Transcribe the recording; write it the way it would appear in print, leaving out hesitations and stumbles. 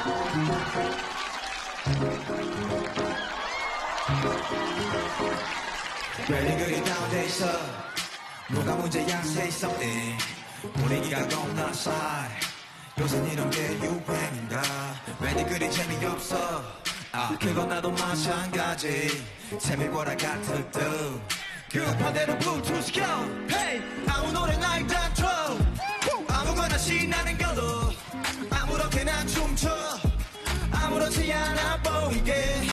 괜히 그리 다운돼 있어 뭐가 문제야 say something 분위기가 겁나 싸해 요새 이런 게 유행인가 왠지 그리 재미없어 그건 나도 마찬가지 Tell me what I got to do 급한대로 블루투스 켜 Hey 아무 노래나 일단 틀어 아무거나 신나는 걸로 아무렇게나 춤춰 아무렇지 않아 보이게